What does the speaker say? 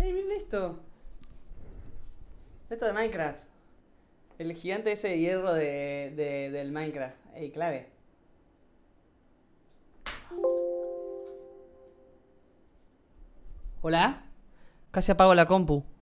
Miren esto. Esto de Minecraft. El gigante ese de hierro del Minecraft. Ey, clave. ¿Hola? Casi apago la compu.